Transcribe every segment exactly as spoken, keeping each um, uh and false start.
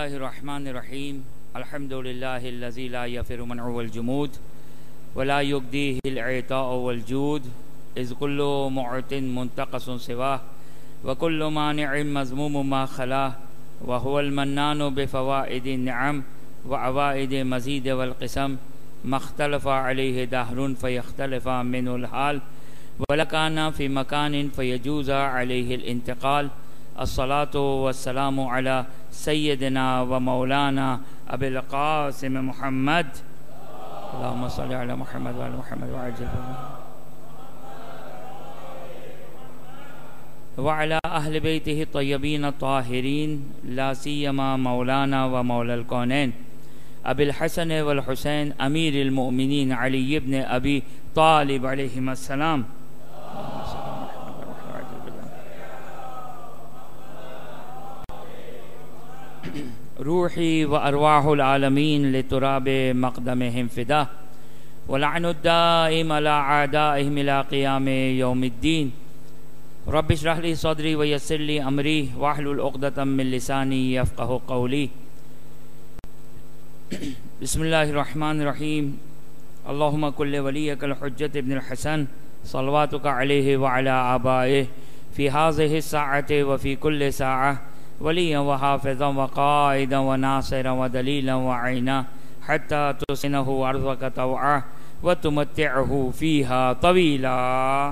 الله الرحمن الرحيم الحمد لله الذي لا يفر منع والجمود ولا يقديه العطاء والجود إذ كل معت منتقص سواه وكل مانع مذموم ما خلاه وهو المنان بفوائد النعم وعوائد مزيد والقسم ما اختلف عليه دهر فيختلف منه الحال ولكان في مكان فيجوز عليه الانتقال. الصلاة والسلام على سيدنا ومولانا أبي القاسم محمد اللهم صل على محمد وعلى محمد وعجل وعلى أهل بيته الطيبين الطاهرين لا سيما مولانا ومولى الكونين أبي الحسن والحسين أمير المؤمنين علي بن أبي طالب عليهما السلام. روحي وأرواح العالمين لتراب مقدمهم فداه ولعن الدائم على أعدائهم إلى قيام يوم الدين. رب اشرح لي صدري ويسر لي أمري واحلل عقدة من لساني يفقه قولي. بسم الله الرحمن الرحيم. اللهم كل وليك الحجة ابن الحسن صلواتك عليه وعلى آبائه في هذه الساعة وفي كل ساعة وليا وحافظا وقائدا وناصرا ودليلا وعينا حتى تسنه أرضك طوعا وتمتعه فيها طويلا.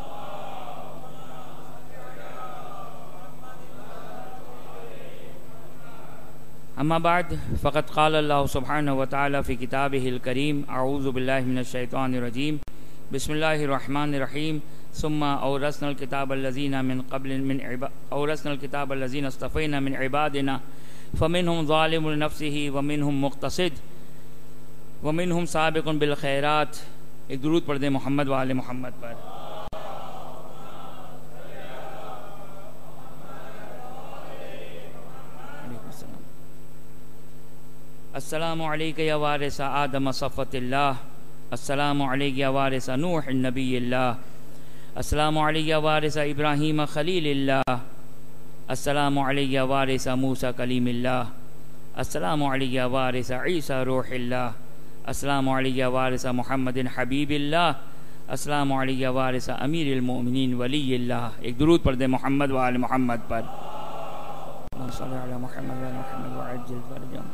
أما بعد فقد قال الله سبحانه وتعالى في كتابه الكريم أعوذ بالله من الشيطان الرجيم بسم الله الرحمن الرحيم ثم أورثنا الكتاب الذين من قبل من عباد أورثنا الكتاب الذين اصطفينا من عبادنا فمنهم ظالم لنفسه ومنهم مقتصد ومنهم سابق بالخيرات. ایک درود پڑھ دیں محمد و آل محمد پر. السلام علیک یا وارث آدم صفوۃ اللہ. السلام علیک یا وارث نوح نبی اللہ. السلام علیک یا وارث ابراہیم خلیل اللہ. السلام علیک یا وارث موسیٰ کلیم اللہ. السلام علیک یا وارث عیسیٰ روح اللہ. السلام علیک یا وارث محمد حبیب اللہ. السلام علیک یا وارث امیر المؤمنین ولی اللہ. ایک درود پڑھ دیں محمد و آل محمد پر. صلی علی محمد و آل محمد وعجل فرجهم.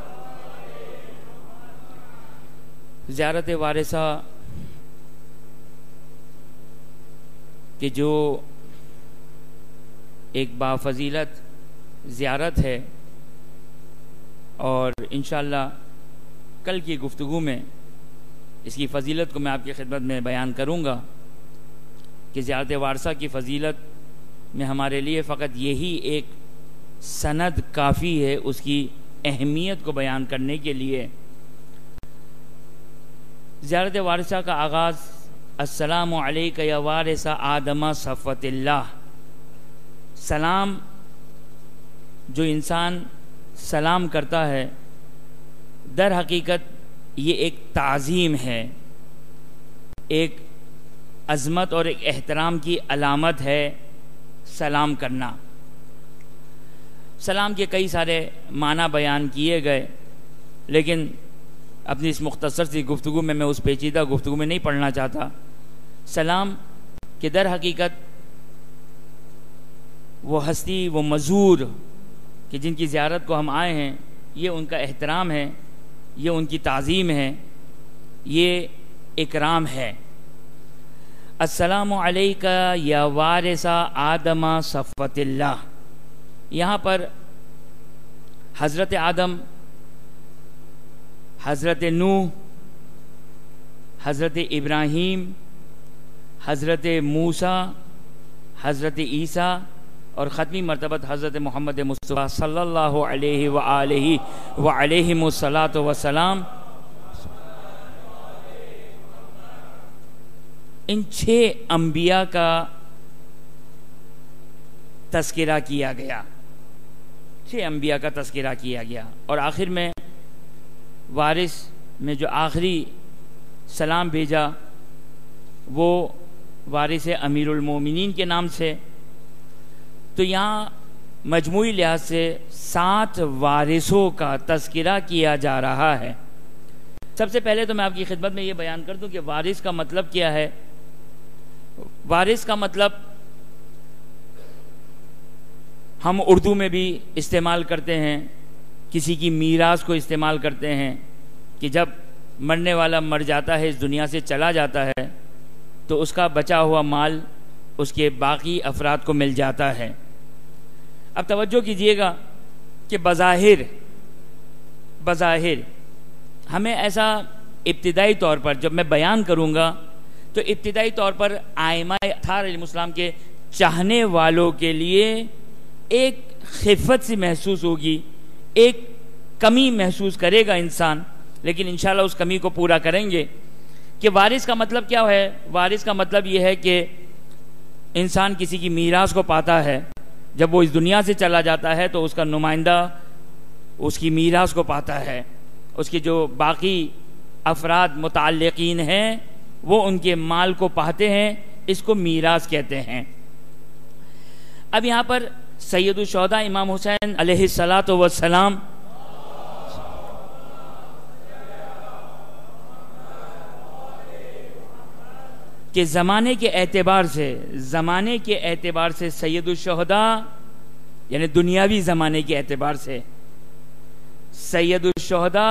زیارت وارثہ کہ جو ایک بافضیلت زیارت ہے اور انشاءاللہ کل کی گفتگو میں اس کی فضیلت کو میں آپ کی خدمت میں بیان کروں گا کہ زیارت وارثہ کی فضیلت میں ہمارے لیے فقط یہی ایک سند کافی ہے اس کی اہمیت کو بیان کرنے کے لیے. زیارت وارثہ کا آغاز السلام علیک یا وارث آدم صفوۃ اللہ. سلام جو انسان سلام کرتا ہے در حقیقت یہ ایک تعظیم ہے, ایک عظمت اور ایک احترام کی علامت ہے سلام کرنا. سلام کے کئی سارے معنی بیان کیے گئے لیکن اپنی اس مختصر سی گفتگو میں میں اس پیچیدہ گفتگو میں نہیں پڑھنا چاہتا. سلام کہ در حقیقت وہ ہستی وہ مزور کہ جن کی زیارت کو ہم آئے ہیں یہ ان کا احترام ہے, یہ ان کی تعظیم ہے, یہ اکرام ہے. السلام علیکہ یا وارث آدم صفوۃ اللہ. یہاں پر حضرت آدم, حضرت نوح, حضرت ابراہیم, حضرت موسیٰ, حضرت عیسیٰ اور ختمی مرتبت حضرت محمد مصطفیٰ صلی اللہ علیہ وآلہ وعلیہم الصلاۃ والسلام, ان چھ انبیاء کا تذکرہ کیا گیا. چھ انبیاء کا تذکرہ کیا گیا اور آخر میں وارث میں جو آخری سلام بھیجا وہ وارث امیر المومنین کے نام سے. تو یہاں مجموعی لحاظ سے سات وارثوں کا تذکرہ کیا جا رہا ہے۔ سب سے پہلے تو میں آپ کی خدمت میں یہ بیان کر دوں کہ وارث کا مطلب کیا ہے۔ وارث کا مطلب ہم اردو میں بھی استعمال کرتے ہیں، کسی کی میراث کو استعمال کرتے ہیں کہ جب مرنے والا مر جاتا ہے، اس دنیا سے چلا جاتا ہے، تو اس کا بچا ہوا مال اس کے باقی افراد کو مل جاتا ہے۔ اب توجہ کیجئے گا کہ بظاہر بظاہر ہمیں ایسا ابتدائی طور پر جب میں بیان کروں گا تو ابتدائی طور پر ائمہ اطہار علیہ السلام کے چاہنے والوں کے لیے ایک خفت سی محسوس ہوگی، ایک کمی محسوس کرے گا انسان، لیکن انشاءاللہ اس کمی کو پورا کریں گے۔ کہ وارث کا مطلب کیا ہے؟ وارث کا مطلب یہ ہے کہ انسان کسی کی میراث کو پاتا ہے، جب وہ اس دنیا سے چلا جاتا ہے تو اس کا نمائندہ اس کی میراث کو پاتا ہے، اس کے جو باقی افراد متعلقین ہیں وہ ان کے مال کو پاتے ہیں، اس کو میراث کہتے ہیں۔ اب یہاں پر سید الشہداء امام حسین علیہ الصلاۃ والسلام کہ زمانے کے اعتبار سے زمانے کے اعتبار سے سید الشہداء یعنی دنیاوی زمانے کے اعتبار سے سید الشہداء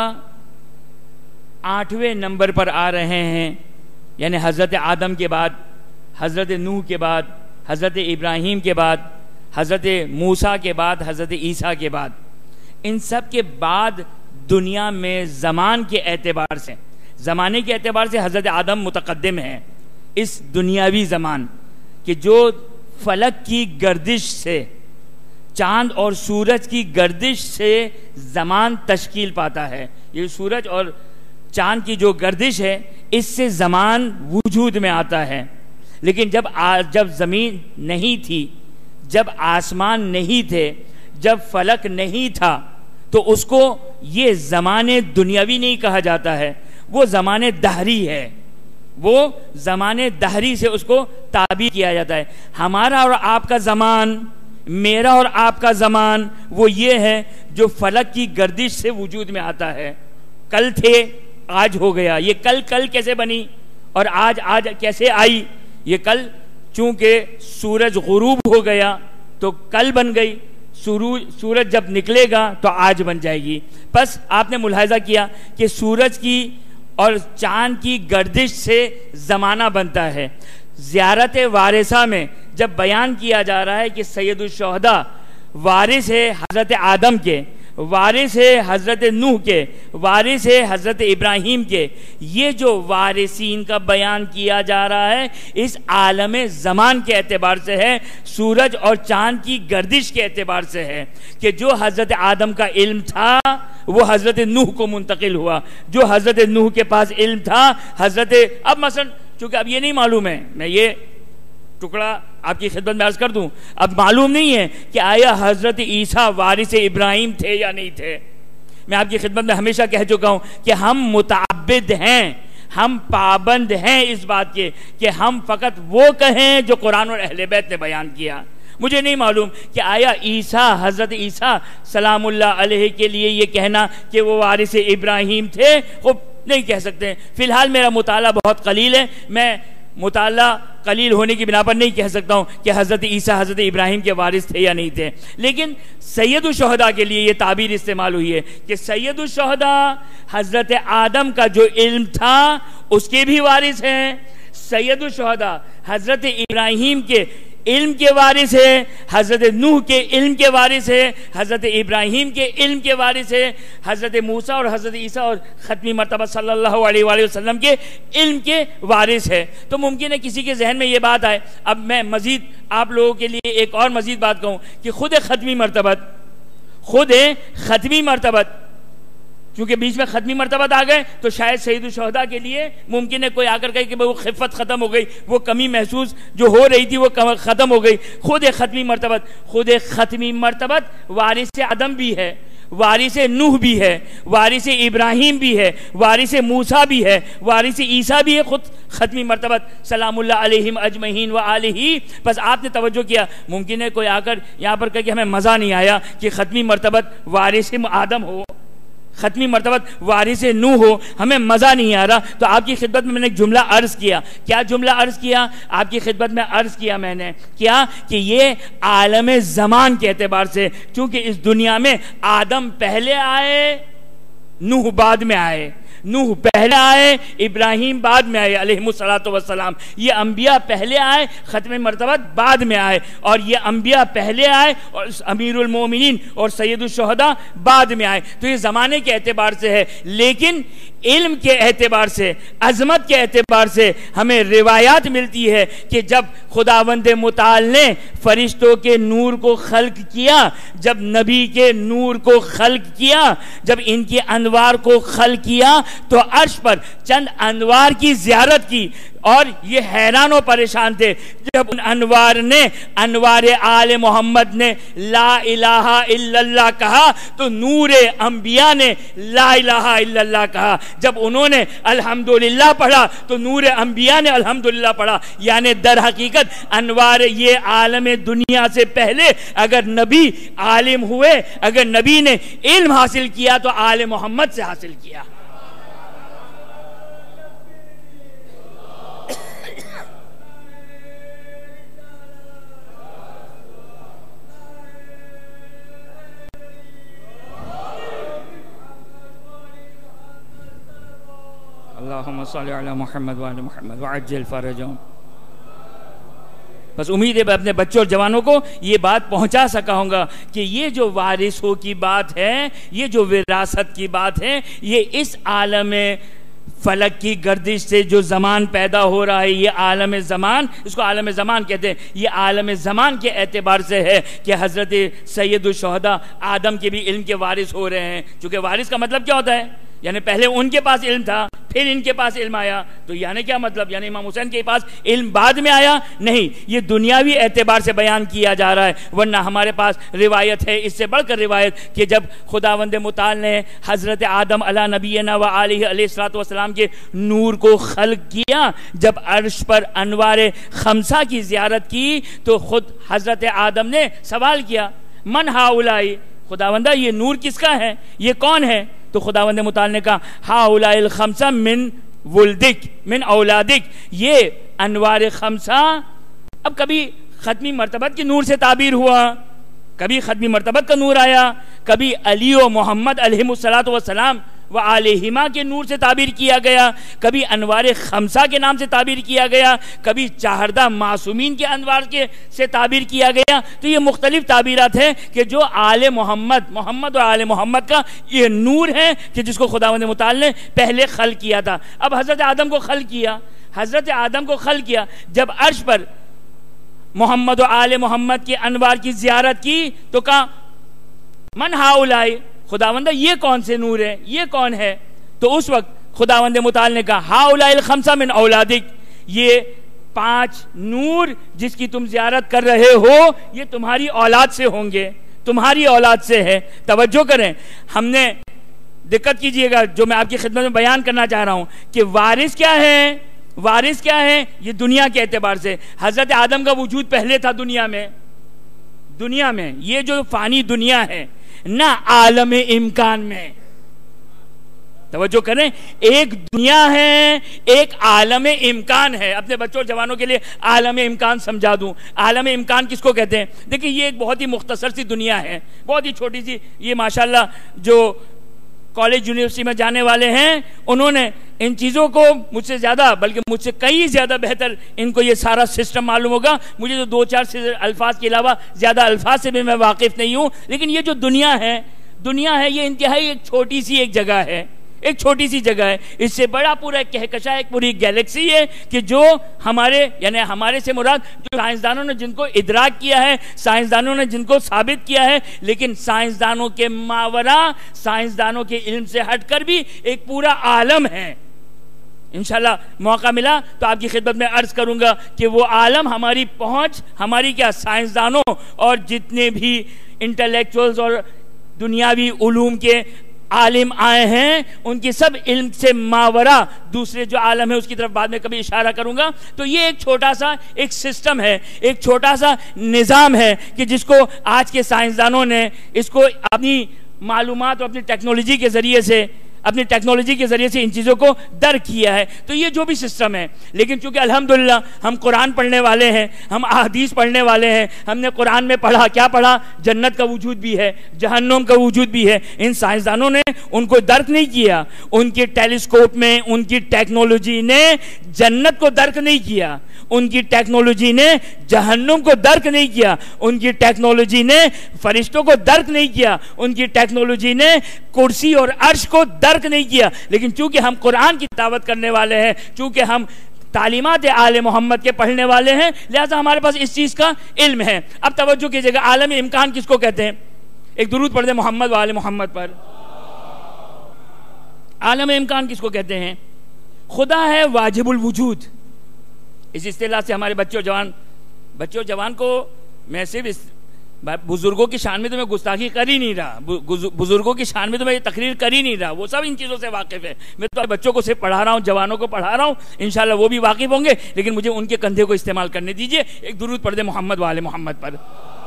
آٹھویں نمبر پر آ رہے ہیں، یعنی حضرت آدم کے بعد، حضرت نوح کے بعد، حضرت ابراہیم کے بعد، حضرت موسیٰ کے بعد، حضرت عیسیٰ کے بعد، ان سب کے بعد دنیا میں زمان کے اعتبار سے زمانے کے اعتبار سے حضرت آدم متقدم ہیں اس دنیاوی زمان کہ جو فلک کی گردش سے، چاند اور سورج کی گردش سے زمان تشکیل پاتا ہے۔ یہ سورج اور چاند کی جو گردش ہے اس سے زمان وجود میں آتا ہے، لیکن جب جب زمین نہیں تھی، جب آسمان نہیں تھے، جب فلک نہیں تھا، تو اس کو یہ زمان دنیاوی نہیں کہا جاتا ہے، وہ زمان دہری ہے، وہ زمان دہری سے اس کو تعبیر کیا جاتا ہے۔ ہمارا اور آپ کا زمان، میرا اور آپ کا زمان وہ یہ ہے جو فلک کی گردش سے وجود میں آتا ہے۔ کل تھے، آج ہو گیا۔ یہ کل کل کیسے بنی اور آج آج کیسے آئی؟ یہ کل چونکہ سورج غروب ہو گیا تو کل بن گئی، سورج جب نکلے گا تو آج بن جائے گی۔ پس آپ نے ملاحظہ کیا کہ سورج کی اور چاند کی گردش سے زمانہ بنتا ہے۔ زیارت-e-وارثہ میں جب بیان کیا جا رہا ہے کہ سید الشہداء وارث ہے حضرت آدم کے، وارث ہے حضرت نوح کے، وارث ہے حضرت ابراہیم کے، یہ جو وارثین کا بیان کیا جا رہا ہے اس عالم زمان کے اعتبار سے ہے، سورج اور چاند کی گردش کے اعتبار سے ہے کہ جو حضرت آدم کا علم تھا وہ حضرت نوح کو منتقل ہوا، جو حضرت نوح کے پاس علم تھا حضرت اب مثلا چونکہ اب یہ نہیں معلوم ہے، میں یہ ٹکڑا آپ کی خدمت میں عرض کر دوں، اب معلوم نہیں ہے کہ آیا حضرت عیسیٰ وارث ابراہیم تھے یا نہیں تھے۔ میں آپ کی خدمت میں ہمیشہ کہہ چکا ہوں کہ ہم متعبد ہیں، ہم پابند ہیں اس بات کے کہ ہم فقط وہ کہیں جو قرآن اور اہل بیت نے بیان کیا۔ مجھے نہیں معلوم کہ آیا عیسیٰ حضرت عیسیٰ سلام اللہ علیہ کے لیے یہ کہنا کہ وہ وارث ابراہیم تھے وہ نہیں کہہ سکتے۔ فی الحال میرا مطالعہ بہت قلیل ہے، میں مطالعہ قلیل ہونے کی بنا پر نہیں کہہ سکتا ہوں کہ حضرت عیسیٰ حضرت ابراہیم کے وارث تھے یا نہیں تھے، لیکن سید الشہداء کے لیے یہ تعبیر استعمال ہوئی ہے کہ سید الشہداء حضرت آدم کا جو علم تھا اس کے بھی وارث ہیں، سید الشہداء حضرت ابراہیم کے علم کے وارث ہے، حضرت نوح کے علم کے وارث ہے، حضرت ابراہیم کے علم کے وارث ہے، حضرت موسیٰ اور حضرت عیسیٰ اور ختمی مرتبہ صلی اللہ علیہ وآلہ وسلم کے علم کے وارث ہے۔ تو ممکن ہے کسی کے ذہن میں یہ بات آئے، اب میں مزید آپ لوگوں کے لیے ایک اور مزید بات کہوں کہ خود ختمی مرتبت خود ختمی مرتبت کیونکہ بیچ میں ختمی مرتبت آ گئے تو شاید سید الشہداء کے لیے ممکن ہے کوئی آ کر کہے کہ وہ خفت ختم ہو گئی، وہ کمی محسوس جو ہو رہی تھی وہ ختم ہو گئی۔ خود ختمی مرتبت خود ختمی مرتبت وارث آدم بھی ہے، وارث نوح بھی ہے، وارث ابراہیم بھی ہے، وارث موسیٰ بھی ہے، وارث عیسیٰ بھی ہے، خود ختمی مرتبت سلام اللہ علیہم اجمعین و آلہ. بس آپ نے توجہ کیا، ممکن ہے کوئی آ کر یہاں پر کہے کہ ہمیں مزہ نہیں آیا کہ ختمی مرتبت وارث آدم ہو، ختمی مرتبت وارث نوح ہو، ہمیں مزہ نہیں آ رہا. تو آپ کی خدمت میں میں نے ایک جملہ عرض کیا. کیا جملہ عرض کیا آپ کی خدمت میں؟ عرض کیا میں نے کیا کہ یہ عالم زمان کے اعتبار سے، چونکہ اس دنیا میں آدم پہلے آئے، نوح بعد میں آئے، نوح پہلے آئے، ابراہیم بعد میں آئے علیہ الصلوۃ والسلام. یہ انبیاء پہلے آئے، ختم مرتبت بعد میں آئے، اور یہ انبیاء پہلے آئے اور امیر المومنین اور سید الشہداء بعد میں آئے. تو یہ زمانے کے اعتبار سے ہے، لیکن علم کے اعتبار سے، عظمت کے اعتبار سے ہمیں روایات ملتی ہے کہ جب خداوند متعال نے فرشتوں کے نور کو خلق کیا، جب نبی کے نور کو خلق کیا، جب ان کی انوار کو خلق کیا، تو عرش پر چند انوار کی زیارت کی، اور یہ حیران و پریشان تھے جب ان انوار نے، انوار آل محمد نے لا الہ الا اللہ کہا تو نور انبیاء نے لا الہ الا اللہ کہا. جب انہوں نے الحمدللہ پڑھا تو نور انبیاء نے الحمدللہ پڑھا. یعنی در حقیقت انوار یہ عالم دنیا سے پہلے اگر نبی عالم ہوئے، اگر نبی نے علم حاصل کیا تو آل محمد سے حاصل کیا. اللہم صلی علی محمد وعلی محمد وعجل فرجہم. بس امید ہے میں اپنے بچوں اور جوانوں کو یہ بات پہنچا سکا ہوں گا کہ یہ جو وارثوں کی بات ہے، یہ جو وراثت کی بات ہے، یہ اس عالم فلک کی گردش سے جو زمان پیدا ہو رہا ہے، یہ عالم زمان، اس کو عالم زمان کہتے ہیں، یہ عالم زمان کے اعتبار سے ہے کہ حضرت سید الشہداء آدم کے بھی علم کے وارث ہو رہے ہیں. چونکہ وارث کا مطلب کیا ہوتا ہے؟ یعنی پہلے ان کے پاس علم تھا، پھر ان کے پاس علم آیا. تو یعنی کیا مطلب؟ یعنی امام حسین کے پاس علم بعد میں آیا؟ نہیں، یہ دنیاوی اعتبار سے بیان کیا جا رہا ہے. ورنہ ہمارے پاس روایت ہے، اس سے بڑھ کر روایت، کہ جب خداوند متعال نے حضرت آدم علی نبینا و آلہ علیہ الصلوۃ والسلام کے نور کو خلق کیا، جب عرش پر انوار خمسہ کی زیارت کی، تو خود حضرت آدم نے سوال کیا، من ہاؤلائی، خداوندہ یہ نور کس کا ہے، یہ کون ہے؟ تو خداوند متعال نے کہا ہاؤلاء الخمسہ من ولدک، من اولادک، یہ انوار خمسہ. اب کبھی ختمی مرتبت کی نور سے تعبیر ہوا، کبھی ختمی مرتبت کا نور آیا، کبھی علی و محمد علیہم الصلوۃ والسلام و علیہما کے نور سے تعبیر کیا گیا، کبھی انوار خمسہ کے نام سے تعبیر کیا گیا، کبھی چاہردہ معصومین کے انوار کے سے تعبیر کیا گیا. تو یہ مختلف تعبیرات ہیں کہ جو آل محمد، محمد اور آل محمد کا یہ نور ہے کہ جس کو خداوند متعال نے پہلے خلق کیا تھا. اب حضرت آدم کو خلق کیا، حضرت آدم کو خلق کیا، جب عرش پر محمد و آل محمد کے انوار کی زیارت کی تو کہا من ہاؤلائی، خداوندہ یہ کون سے نور ہے، یہ کون ہے؟ تو اس وقت خداوند متعال نے کہا ہاؤلاء الخمسہ من اولادک، یہ پانچ نور جس کی تم زیارت کر رہے ہو یہ تمہاری اولاد سے ہوں گے، تمہاری اولاد سے ہے. توجہ کریں، ہم نے دقت کیجئے گا جو میں آپ کی خدمت میں بیان کرنا چاہ رہا ہوں کہ وارث کیا ہے، وارث کیا ہے؟ یہ دنیا کے اعتبار سے حضرت آدم کا وجود پہلے تھا دنیا میں، دنیا میں یہ جو فانی دنیا ہے، نہ عالم امکان میں. توجہ کریں، ایک دنیا ہے، ایک عالم امکان ہے. اپنے بچوں اور جوانوں کے لیے عالم امکان سمجھا دوں. عالم امکان کس کو کہتے ہیں؟ دیکھیں یہ ایک بہت ہی مختصر سی دنیا ہے، بہت ہی چھوٹی سی. یہ ماشاءاللہ جو کالج یونیورسٹی میں جانے والے ہیں انہوں نے ان چیزوں کو مجھ سے زیادہ، بلکہ مجھ سے کئی زیادہ بہتر ان کو یہ سارا سسٹم معلوم ہوگا. مجھے تو دو چار الفاظ کے علاوہ زیادہ الفاظ سے بھی میں واقف نہیں ہوں. لیکن یہ جو دنیا ہے، دنیا ہے یہ انتہائی ایک چھوٹی سی ایک جگہ ہے، ایک چھوٹی سی جگہ ہے. اس سے بڑا پورا ایک کہکشاں، ایک پوری گیلیکسی ہے کہ جو ہمارے، یعنی ہمارے سے مراد جو سائنسدانوں نے جن کو ادراک کیا ہے، سائنسدانوں نے جن کو ثابت کیا ہے، لیکن سائنسدانوں کے ماورا، سائنسدانوں کے علم سے ہٹ کر بھی ایک پورا عالم ہے. انشاءاللہ موقع ملا تو آپ کی خدمت میں عرض کروں گا کہ وہ عالم ہماری پہنچ، ہماری کیا سائنسدانوں اور جتنے بھی انٹلیکچوئلز اور دنیاوی علوم کے عالم آئے ہیں، ان کی سب علم سے ماورا دوسرے جو عالم ہے اس کی طرف بعد میں کبھی اشارہ کروں گا. تو یہ ایک چھوٹا سا ایک سسٹم ہے، ایک چھوٹا سا نظام ہے کہ جس کو آج کے سائنسدانوں نے اس کو اپنی معلومات اور اپنی ٹیکنالوجی کے ذریعے سے اپنی ٹیکنالوجی کے ذریعے سے ان چیزوں کو درک کیا ہے. تو یہ جو بھی سسٹم ہے، لیکن چونکہ الحمدللہ ہم قرآن پڑھنے والے ہیں، ہم احادیث پڑھنے والے ہیں، ہم نے قرآن میں پڑھا کیا پڑھا؟ جنت کا وجود بھی ہے، جہنم کا وجود بھی ہے. ان سائنسدانوں نے ان کو درک نہیں کیا، ان کے ٹیلیسکوپ میں ان کی ٹیکنالوجی نے جنت کو درک نہیں کیا، ان کی ٹیکنالوجی نے جہنم کو درک نہیں کیا، ان کی ٹیکنالوجی نے فرشتوں کو درک نہیں کیا، ان کی ٹیکنالوجی نے کرسی اور عرش کو درک نہیں کیا. لیکن چونکہ ہم قرآن کی تلاوت کرنے والے ہیں، چونکہ ہم تعلیمات آل محمد کے پڑھنے والے ہیں، لہذا ہمارے پاس اس چیز کا علم ہے. اب توجہ کیجئے گا، عالم امکان کس کو کہتے ہیں؟ ایک درود پڑھ دیں محمد و آل محمد پر. عالم امکان کس کو کہتے ہیں؟ خدا ہے واجب الوجود. اس اصطلاح سے ہمارے بچے اور جوان بچے اور جوان کو میں صرف بزرگوں کی شان میں تو میں گستاخی کر ہی نہیں رہا، بزرگوں کی شان میں تو میں یہ تقریر کر ہی نہیں رہا، وہ سب ان چیزوں سے واقف ہے. میں تو بچوں کو صرف پڑھا رہا ہوں، جوانوں کو پڑھا رہا ہوں، انشاءاللہ وہ بھی واقف ہوں گے، لیکن مجھے ان کے کندھے کو استعمال کرنے دیجئے. ایک درود پڑھ دیں محمد و آل محمد پر.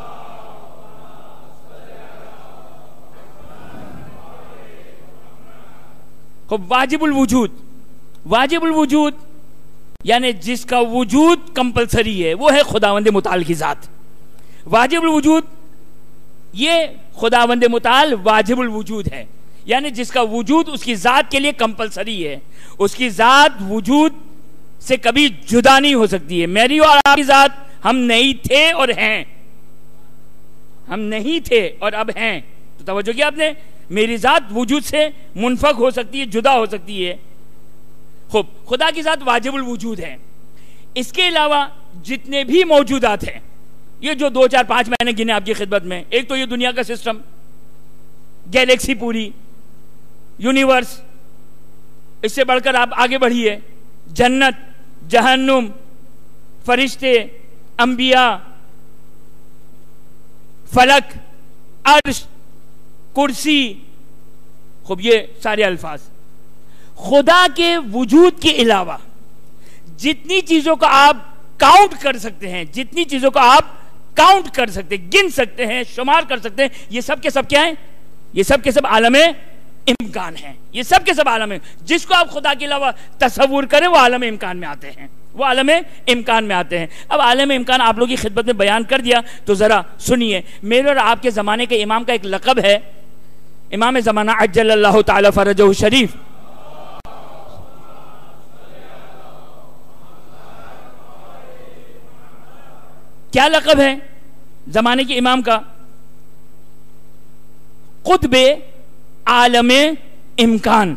خب واجب الوجود، واجب الوجود یعنی جس کا وجود کمپلسری ہے وہ ہے خداوند متعال کی ذات. واجب الوجود یہ خداوند متعال واجب الوجود ہے، یعنی جس کا وجود اس کی ذات کے لیے کمپلسری ہے، اس کی ذات وجود سے کبھی جدا نہیں ہو سکتی ہے. میری اور آپ کی ذات، ہم نہیں تھے اور ہیں، ہم نہیں تھے اور اب ہیں. تو توجہ کیا آپ نے؟ میری ذات وجود سے منفک ہو سکتی ہے، جدا ہو سکتی ہے. خوب، خدا کی ذات واجب الوجود ہے. اس کے علاوہ جتنے بھی موجودات ہیں، یہ جو دو چار پانچ میں نے گنے آپ کی خدمت میں، ایک تو یہ دنیا کا سسٹم، گیلیکسی پوری، یونیورس، اس سے بڑھ کر آپ آگے بڑھیے، جنت، جہنم، فرشتے، انبیاء، فلک، عرش، کرسی. خوب، یہ سارے الفاظ خدا کے وجود کے علاوہ جتنی چیزوں کا آپ کاؤنٹ کر سکتے ہیں، جتنی چیزوں کا آپ کاؤنٹ کر سکتے ہیں، گن سکتے ہیں، شمار کر سکتے ہیں، یہ سب کے سب کیا ہیں؟ یہ سب کے سب عالم امکان ہیں. یہ سب کے سب عالم، جس کو آپ خدا کے علاوہ تصور کریں وہ عالم امکان میں آتے ہیں، وہ عالم امکان میں آتے ہیں. اب عالم امکان آپ لوگوں کی خدمت میں بیان کر دیا تو ذرا سنیے. میرے اور آپ کے زمانے کے امام کا ایک لقب ہے، امام زمانہ عجل اللہ تعالی فرجہ الشریف. کیا لقب ہے زمانے کے امام کا؟ قطب عالم امکان.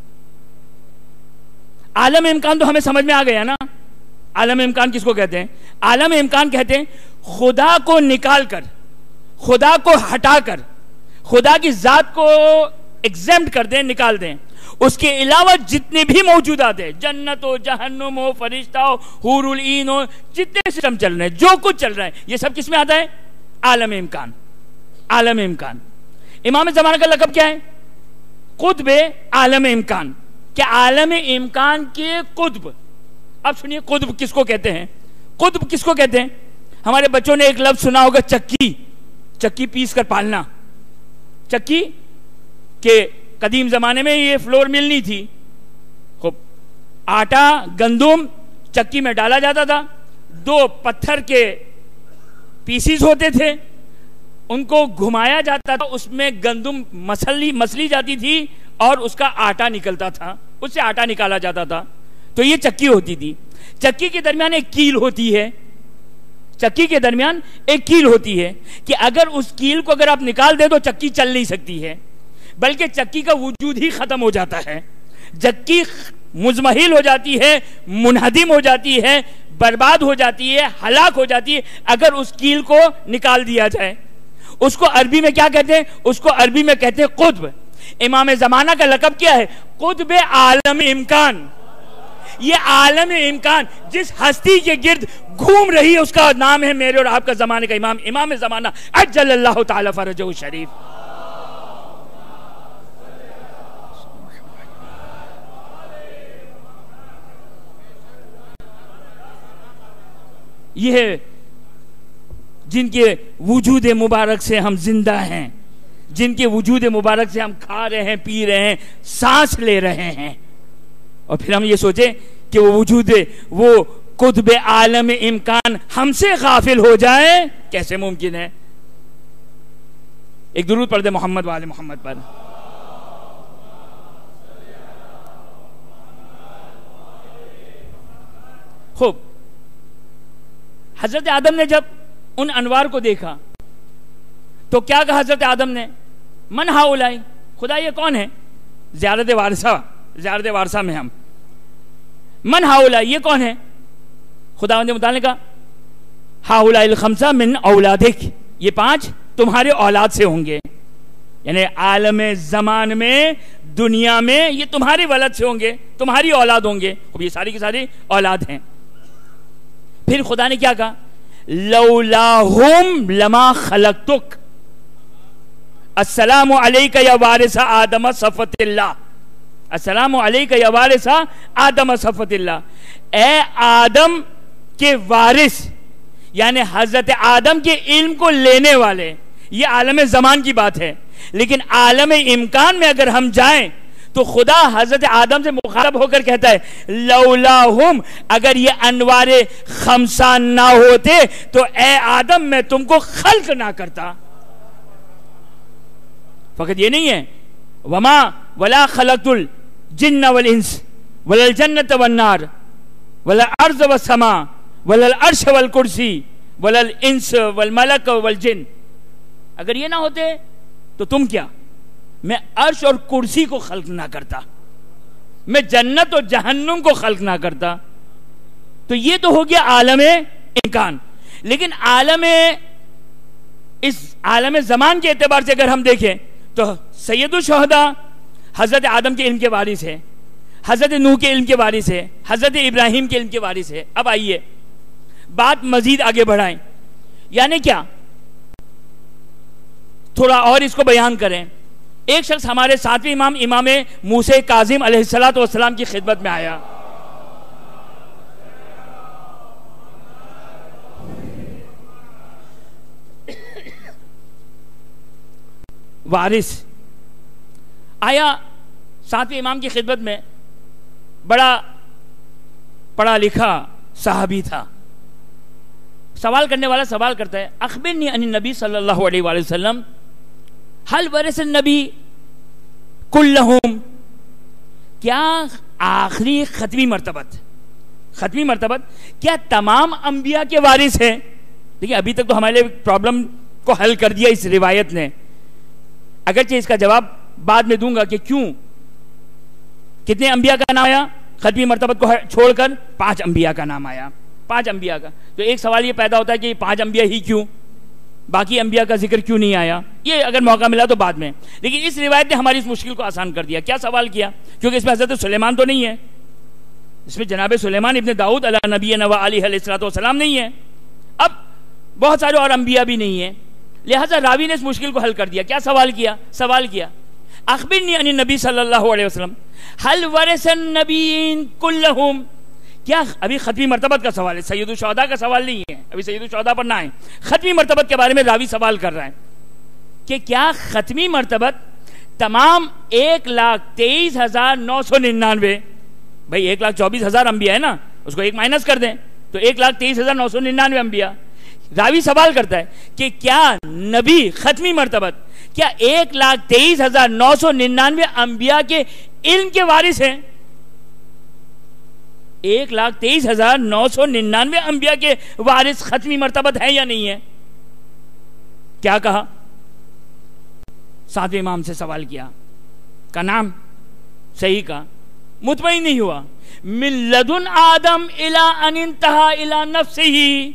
عالم امکان تو ہمیں سمجھ میں آ گیا نا. عالم امکان کس کو کہتے ہیں؟ عالم امکان کہتے ہیں خدا کو نکال کر، خدا کو ہٹا کر، خدا کی ذات کو ایگزیمپٹ کر دیں، نکال دیں، اس کے علاوہ جتنے بھی موجودات ہیں، جنت ہو، جہنم ہو، فرشتہ ہو، حور العین ہو، جتنے سسٹم چل رہے ہیں، جو کچھ چل رہا ہے، یہ سب کس میں آتا ہے؟ عالم امکان. عالم امکان. امام زمانہ کا لقب کیا ہے؟ قطب عالم امکان. کیا عالم امکان کے قطب. اب سنیے قطب کس کو کہتے ہیں؟ قطب کس کو کہتے ہیں؟ ہمارے بچوں نے ایک لفظ سنا ہوگا، چکی. چکی پیس کر پالنا. چکی کہ قدیم زمانے میں یہ فلور مل نہیں تھی. خوب، آٹا گندم چکی میں ڈالا جاتا تھا، دو پتھر کے پیسیز ہوتے تھے، ان کو گھمایا جاتا تھا، اس میں گندم مسلی مسلی جاتی تھی اور اس کا آٹا نکلتا تھا، اس سے آٹا نکالا جاتا تھا. تو یہ چکی ہوتی تھی. چکی کے درمیان ایک کیل ہوتی ہے، چکی کے درمیان ایک کیل ہوتی ہے کہ اگر اس کیل کو اگر آپ نکال دیں تو چکی چل نہیں سکتی ہے، بلکہ چکی کا وجود ہی ختم ہو جاتا ہے. چکی مزمحل ہو جاتی ہے، منہدم ہو جاتی ہے، برباد ہو جاتی ہے، ہلاک ہو جاتی ہے اگر اس کیل کو نکال دیا جائے. اس کو عربی میں کیا کہتے ہیں؟ اس کو عربی میں کہتے ہیں قطب. امام زمانہ کا لقب کیا ہے؟ قطب عالم امکان. یہ عالم امکان جس ہستی کے گرد گھوم رہی ہے اس کا نام ہے میرے اور آپ کا زمانے کا امام، امام زمانہ عجل اللہ تعالی فرجہ الشریف. یہ جن کے وجود مبارک سے ہم زندہ ہیں، جن کے وجود مبارک سے ہم کھا رہے ہیں، پی رہے ہیں، سانس لے رہے ہیں، اور پھر ہم یہ سوچیں کہ وہ وجود وہ قطب عالم امکان ہم سے غافل ہو جائے، کیسے ممکن ہے؟ ایک درود پڑھ دے محمد وآل محمد پر. خوب. حضرت آدم نے جب ان انوار کو دیکھا تو کیا کہا حضرت آدم نے؟ من ہاؤلائی، خدا یہ کون ہے؟ زیارت وارثہ، زیارت وارثہ میں ہم من ہاؤلائی، یہ کون ہے؟ خدا نے متعلق کہا ہاؤلائی الخمسہ من اولادک، یہ پانچ تمہارے اولاد سے ہوں گے، یعنی عالم زمان میں، دنیا میں یہ تمہاری ولد سے ہوں گے، تمہاری اولاد ہوں گے. یہ ساری کی ساری اولاد ہیں. پھر خدا نے کیا کہا؟ لولاہم لما خلقتک السلام علیک یا وارث آدم صفوت اللہ، السلام علیک یا وارث آدم صفوت اللہ. اے آدم کے وارث، یعنی حضرت آدم کے علم کو لینے والے. یہ عالم زمان کی بات ہے، لیکن عالم امکان میں اگر ہم جائیں تو خدا حضرت آدم سے مخاطب ہو کر کہتا ہے لولاہم، اگر یہ انوار خمسہ نہ ہوتے تو اے آدم میں تم کو خلق نہ کرتا. فقط یہ نہیں ہے وما ولا خلقت الجن والانس ولا الجنۃ والنار ولا الارض والسماء ولا العرش والکرسی ولا الانس والملک والجن. اگر یہ نہ ہوتے تو تم کیا؟ میں عرش اور کرسی کو خلق نہ کرتا، میں جنت اور جہنم کو خلق نہ کرتا. تو یہ تو ہو گیا عالم امکان. لیکن عالم اس عالم زمان کے اعتبار سے اگر ہم دیکھیں تو سید الشہداء حضرت آدم کے علم کے وارث ہے، حضرت نوح کے علم کے وارث ہے، حضرت ابراہیم کے علم کے وارث ہے. اب آئیے بات مزید آگے بڑھائیں، یعنی کیا؟ تھوڑا اور اس کو بیان کریں. ایک شخص ہمارے ساتویں امام امام موسیٰ کاظم علیہ الصلوۃ والسلام کی خدمت میں آیا. وارث آیا ساتویں امام کی خدمت میں، بڑا پڑھا لکھا صحابی تھا. سوال کرنے والا سوال کرتا ہے اخبرنی عن النبی صلی اللہ علیہ وآلہ وسلم حل ورث النبی کلہم، کیا آخری ختمی مرتبت ختمی مرتبت کیا تمام انبیاء کے وارث ہیں؟ دیکھیں ابھی تک تو ہمارے لیے پرابلم کو حل کر دیا اس روایت نے، اگرچہ اس کا جواب بعد میں دوں گا کہ کیوں. کتنے انبیاء کا نام آیا ختمی مرتبت کو چھوڑ کر؟ پانچ انبیاء کا نام آیا، پانچ انبیاء کا. تو ایک سوال یہ پیدا ہوتا ہے کہ یہ پانچ انبیاء ہی کیوں، باقی انبیاء کا ذکر کیوں نہیں آیا؟ یہ اگر موقع ملا تو بعد میں. لیکن اس روایت نے ہماری اس مشکل کو آسان کر دیا. کیا سوال کیا؟ کیونکہ اس میں حضرت سلیمان تو نہیں ہے، اس میں جناب سلیمان ابن داؤد علیہ نبینا و علیہ الصلوۃ والسلام نہیں ہے، اب بہت سارے اور انبیاء بھی نہیں ہیں. لہذا راوی نے اس مشکل کو حل کر دیا. کیا سوال کیا؟ سوال کیا اخبرنی عن النبی صلی اللہ علیہ وسلم حل ورث النبیین کلہم، کیا ابھی ختمی مرتبت کا سوال ہے، سید الشہداء کا سوال نہیں ہے، ابھی سید الشہداء پر نہ آئے. ختمی مرتبت کے بارے میں راوی سوال کر رہا ہے کہ کیا ختمی مرتبت تمام ایک لاکھ تیئیس ہزار نو سو ننانوے، بھائی ایک لاکھ چوبیس ہزار انبیاء ہے نا، اس کو ایک مائنس کر دیں تو ایک لاکھ تیئیس ہزار نو سو ننانوے انبیاء. راوی سوال کرتا ہے کہ کیا نبی ختمی مرتبت کیا ایک لاکھ تیئیس ہزار نو سو ننانوے انبیاء کے علم کے وارث ہیں؟ ایک لاکھ تیئیس ہزار نو سو ننانوے انبیاء کے وارث ختمی مرتبت ہے یا نہیں ہے؟ کیا کہا؟ ساتویں امام سے سوال کیا کا نام صحیح کا، مطمئن نہیں ہوا. من لدن آدم الی ان انتہا الی نفسہ،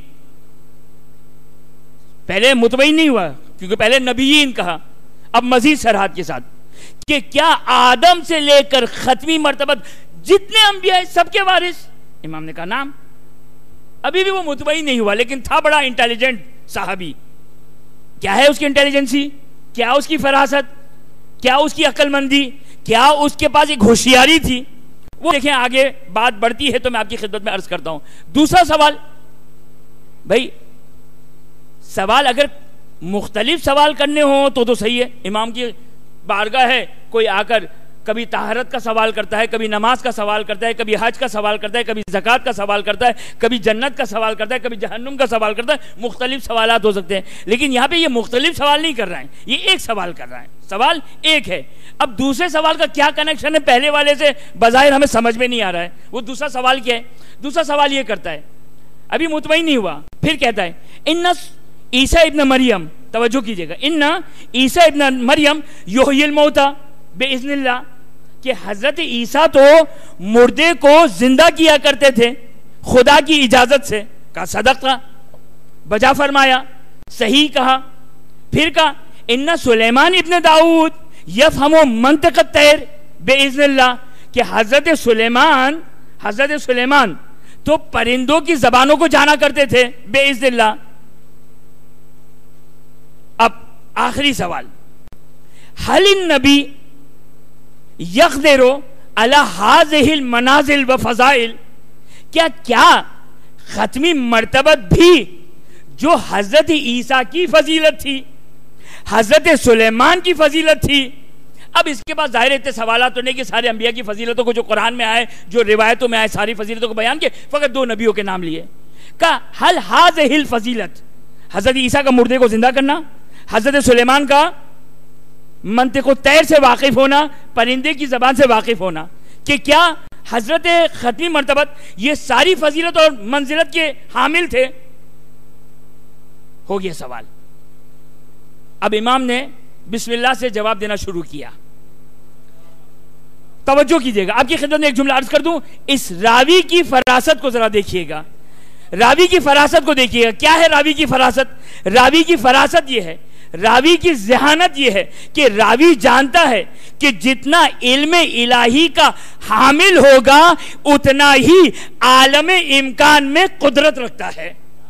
پہلے مطمئن نہیں ہوا کیونکہ پہلے نبیین کہا، اب مزید شرحات کے ساتھ کہ کیا آدم سے لے کر ختمی مرتبت جتنے انبیاء سب کے وارث؟ امام نے کہا نام. ابھی بھی وہ مطمئن نہیں ہوا، لیکن تھا بڑا انٹیلیجنٹ صحابی. کیا ہے اس کی انٹیلیجنسی، کیا اس کی فراست، کیا اس کی عقل مندی، کیا اس کے پاس ایک ہوشیاری تھی، وہ دیکھیں آگے بات بڑھتی ہے تو میں آپ کی خدمت میں عرض کرتا ہوں. دوسرا سوال بھائی سوال اگر مختلف سوال کرنے ہوں تو تو صحیح ہے، امام کی بارگاہ ہے، کوئی آ کر کبھی طہارت کا سوال کرتا ہے، کبھی نماز کا سوال کرتا ہے، کبھی حج کا سوال کرتا ہے، کبھی زکوٰۃ کا سوال کرتا ہے، کبھی جنت کا سوال کرتا ہے، کبھی جہنم کا سوال کرتا ہے، مختلف سوالات ہو سکتے ہیں، لیکن یہاں پہ یہ مختلف سوال نہیں کر رہا ہے، یہ ایک سوال کر رہا ہے، سوال ایک ہے۔ اب دوسرے سوال کا کیا کنیکشن ہے پہلے والے سے بظاہر ہمیں سمجھ میں نہیں آ رہا ہے۔ وہ دوسرا سوال کیا ہے؟ دوسرا سوال یہ کرتا ہے، ابھی مطمئن نہیں ہوا، پھر کہتا ہے ان عیسیٰ ابن مریم، توجہ کیجئے گا، ان عیسیٰ ابن مریم یحیی الموتیٰ باذن اللہ، کہ حضرت عیسیٰ تو مردے کو زندہ کیا کرتے تھے خدا کی اجازت سے۔ کہا صدقہ، بجا فرمایا، صحیح کہا۔ پھر کہا ان سلیمان ابن داؤد یفہم منطق الطیر باذن اللہ، کہ حضرت سلیمان حضرت سلیمان تو پرندوں کی زبانوں کو جانا کرتے تھے باذن اللہ۔ اب آخری سوال، حل النبی یقدر علی ہذہ المنازل و فضائل، کیا کیا ختمی مرتبت بھی جو حضرت عیسیٰ کی فضیلت تھی، حضرت سلیمان کی فضیلت تھی؟ اب اس کے بعد ظاہر اتنے سوالات تو نہیں کہ سارے انبیاء کی فضیلتوں کو جو قرآن میں آئے، جو روایتوں میں آئے، ساری فضیلتوں کو بیان کے فقط دو نبیوں کے نام لیے۔ کہا حل ہذہ الفضیلت، حضرت عیسیٰ کا مردے کو زندہ کرنا، حضرت سلیمان کا منطق و طیر سے واقف ہونا، پرندے کی زبان سے واقف ہونا، کہ کیا حضرت ختمی مرتبت یہ ساری فضیلت اور منزلت کے حامل تھے؟ ہو گیا سوال۔ اب امام نے بسم اللہ سے جواب دینا شروع کیا۔ توجہ کیجئے گا، آپ کی خدمت میں ایک جملہ عرض کر دوں، اس راوی کی فراست کو ذرا دیکھیے گا، راوی کی فراست کو دیکھیے گا۔ کیا ہے راوی کی فراست؟ راوی کی فراست یہ ہے، راوی کی ذہانت یہ ہے کہ راوی جانتا ہے کہ جتنا علم الہی کا حامل ہوگا اتنا ہی عالم امکان میں قدرت رکھتا ہے۔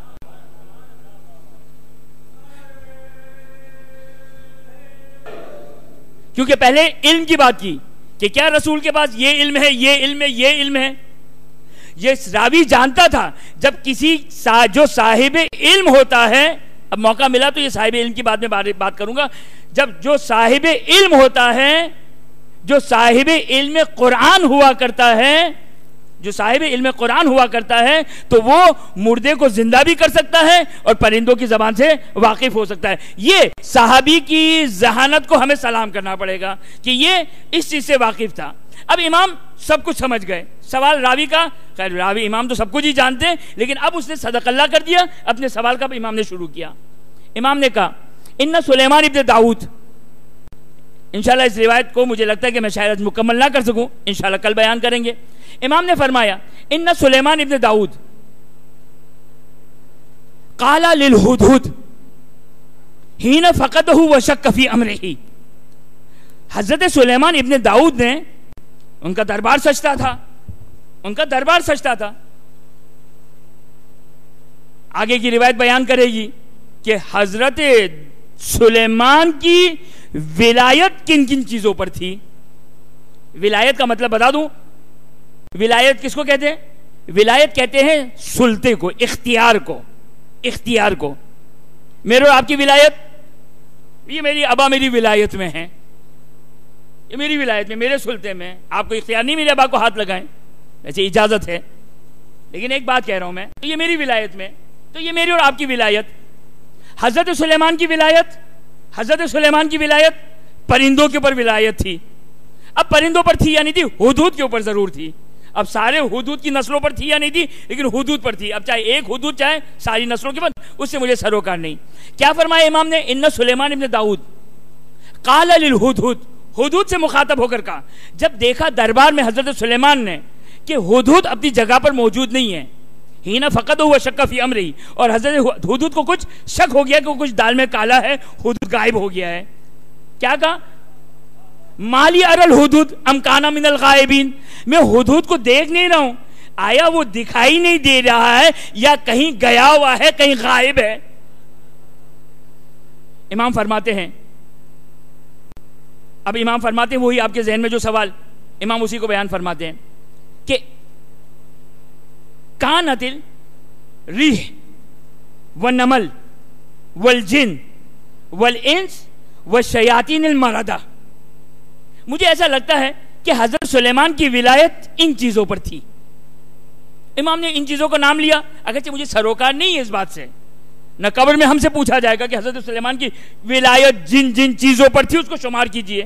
کیونکہ پہلے علم کی بات کی کہ کیا رسول کے پاس یہ علم ہے، یہ علم ہے، یہ علم ہے۔ یہ راوی جانتا تھا جب کسی جو صاحب علم ہوتا ہے، اب موقع ملا تو یہ صاحب علم کی بات میں بات کروں گا، جب جو صاحب علم ہوتا ہے، جو صاحب علم قرآن ہوا کرتا ہے، جو صاحب علم قرآن ہوا کرتا ہے تو وہ مردے کو زندہ بھی کر سکتا ہے اور پرندوں کی زبان سے واقف ہو سکتا ہے۔ یہ صحابی کی ذہانت کو ہمیں سلام کرنا پڑے گا کہ یہ اس چیز سے واقف تھا۔ اب امام سب کچھ سمجھ گئے، سوال راوی کا، خیر راوی امام تو سب کچھ ہی جانتے ہیں، لیکن اب اس نے صدق اللہ کر دیا، اپنے سوال کا امام نے شروع کیا۔ امام نے کہا ان سلیمان ابن داؤد، انشاءاللہ اس روایت کو مجھے لگتا ہے کہ میں شاید مکمل نہ کر سکوں، انشاءاللہ کل بیان کریں گے۔ امام نے فرمایا ان سلیمان ابن داؤد قال للہدہد حین فقدہ وشک فی امرہ، حضرت سلیمان ابن داؤد نے، ان کا دربار سجتا تھا، ان کا دربار سجتا تھا، آگے کی روایت بیان کرے گی کہ حضرت سلیمان کی ولایت کن کن چیزوں پر تھی۔ ولایت کا مطلب بتا دوں، ولایت کس کو کہتے ہیں؟ ولایت کہتے ہیں سلطے کو، اختیار کو، اختیار کو۔ میرے اور آپ کی ولایت، یہ میری ابا میری ولایت میں ہے، یہ میری ولایت میں، میرے سلطے میں، آپ کو اختیار نہیں میرے ابا کو ہاتھ لگائیں، ویسے اجازت ہے، لیکن ایک بات کہہ رہا ہوں میں، تو یہ میری ولایت میں، تو یہ میری اور آپ کی ولایت۔ حضرت سلیمان کی ولایت، حضرت سلیمان کی ولایت پرندوں کے اوپر ولایت تھی۔ اب پرندوں پر تھی یا نہیں تھی؟ حدود کے اوپر ضرور تھی۔ اب سارے حدود کی نسلوں پر تھی یا نہیں تھی؟ لیکن حدود پر تھی۔ اب چاہے ایک حدود چاہے ساری نسلوں کے پر، اس سے مجھے سروکار نہیں۔ کیا فرمایا امام نے؟ ان سلیمان ابن داؤد قال للہدہد، حدود سے مخاطب ہو کر کہا، جب دیکھا دربار میں حضرت سلیمان نے کہ حدود اپنی جگہ پر موجود نہیں ہے، ہی نہ فقط ہوا شک فی امرہی، اور حضرت حدود کو کچھ شک ہو گیا کہ کچھ دال میں کالا ہے، حدود غائب ہو گیا ہے، کیا کہا؟ مالی ارل حدود ام کانا من الغائبین، میں حدود کو دیکھ نہیں رہا ہوں، آیا وہ دکھائی نہیں دے رہا ہے یا کہیں گیا ہوا ہے، کہیں غائب ہے؟ امام فرماتے ہیں، اب امام فرماتے ہیں وہی آپ کے ذہن میں جو سوال، امام اسی کو بیان فرماتے ہیں کہ کانت الریح والنمل والجن والانس والشیاطین المردہ. مجھے ایسا لگتا ہے کہ حضرت سلیمان کی ولایت ان چیزوں پر تھی. امام نے ان چیزوں کا نام لیا, اگرچہ مجھے سروکار نہیں ہے اس بات سے, نہ قبر میں ہم سے پوچھا جائے گا کہ حضرت سلیمان کی ولایت جن جن چیزوں پر تھی اس کو شمار کیجئے.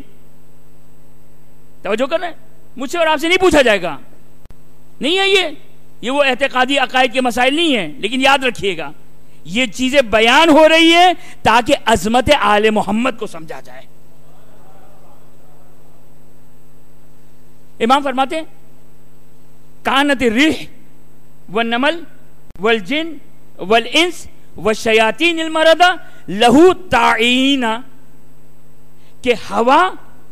توجہ کر رہے ہیں, مجھ سے اور آپ سے نہیں پوچھا جائے گا, نہیں ہے یہ یہ وہ اعتقادی عقائد کے مسائل نہیں ہیں. لیکن یاد رکھیے گا یہ چیزیں بیان ہو رہی ہیں تاکہ عظمت آل محمد کو سمجھا جائے. امام فرماتے ہیں کانت الريح والنمل والجن والانس والشیاطین المردہ لہو تعین, کہ ہوا,